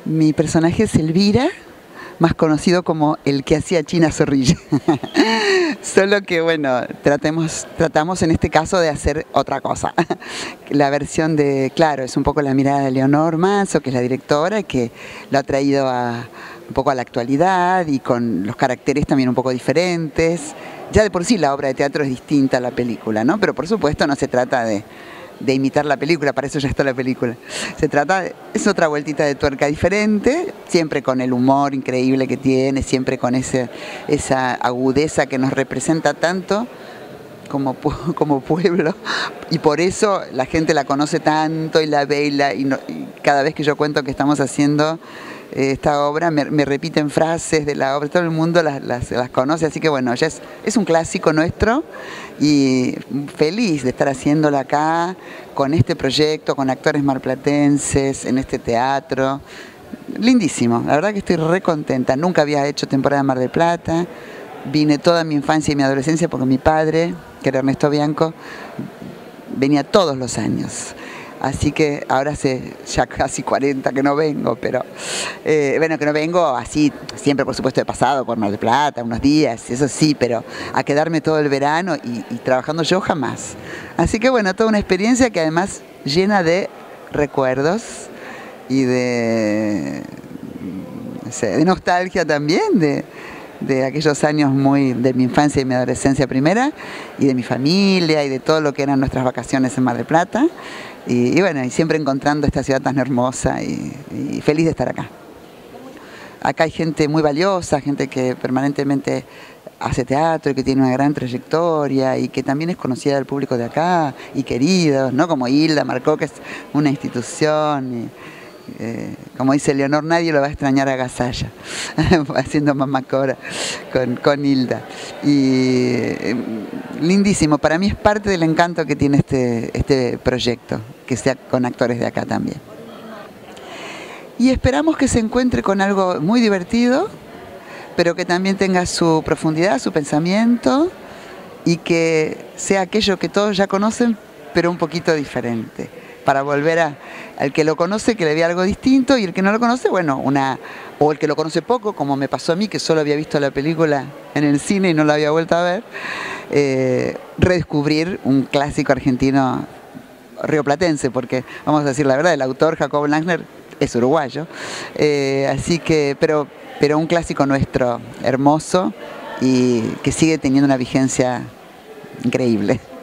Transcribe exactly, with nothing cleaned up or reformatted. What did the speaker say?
Mi personaje es Elvira, más conocido como el que hacía China Zorrilla. Solo que, bueno, tratemos, tratamos en este caso de hacer otra cosa. La versión de, claro, es un poco la mirada de Leonor Manso, que es la directora, que lo ha traído a, un poco a la actualidad y con los caracteres también un poco diferentes. Ya de por sí la obra de teatro es distinta a la película, ¿no? Pero por supuesto no se trata de... de imitar la película, para eso ya está la película. Se trata, de, es otra vueltita de tuerca diferente, siempre con el humor increíble que tiene, siempre con ese, esa agudeza que nos representa tanto como, como pueblo, y por eso la gente la conoce tanto y la ve y, la, y, no, y cada vez que yo cuento que estamos haciendo esta obra, me, me repiten frases de la obra, todo el mundo las, las, las conoce, así que bueno, ya es, es un clásico nuestro y feliz de estar haciéndola acá, con este proyecto, con actores marplatenses, en este teatro, lindísimo, la verdad que estoy re contenta, nunca había hecho temporada de Mar del Plata, vine toda mi infancia y mi adolescencia porque mi padre, que era Ernesto Bianco, venía todos los años. Así que ahora hace ya casi cuarenta que no vengo, pero eh, bueno, que no vengo así, siempre por supuesto he pasado por Mar del Plata, unos días, eso sí, pero a quedarme todo el verano y, y trabajando yo jamás. Así que bueno, toda una experiencia que además llena de recuerdos y de, no sé, de nostalgia también, de, de aquellos años muy de mi infancia y mi adolescencia primera, y de mi familia y de todo lo que eran nuestras vacaciones en Mar del Plata. Y, y bueno, y siempre encontrando esta ciudad tan hermosa y, y feliz de estar acá. Acá hay gente muy valiosa, gente que permanentemente hace teatro y que tiene una gran trayectoria y que también es conocida del público de acá y queridos, ¿no? Como Hilda Marcó, que es una institución. Y, Eh, como dice Leonor, nadie lo va a extrañar a Gasalla, haciendo Mamá Cora con, con Hilda. Y eh, lindísimo, para mí es parte del encanto que tiene este, este proyecto, que sea con actores de acá también. Y esperamos que se encuentre con algo muy divertido, pero que también tenga su profundidad, su pensamiento, y que sea aquello que todos ya conocen, pero un poquito diferente, para volver a, al que lo conoce, que le vea algo distinto, y el que no lo conoce, bueno, una, o el que lo conoce poco, como me pasó a mí, que solo había visto la película en el cine y no la había vuelto a ver, eh, redescubrir un clásico argentino rioplatense, porque, vamos a decir la verdad, el autor Jacobo Langsner es uruguayo, eh, así que, pero, pero un clásico nuestro, hermoso, y que sigue teniendo una vigencia increíble.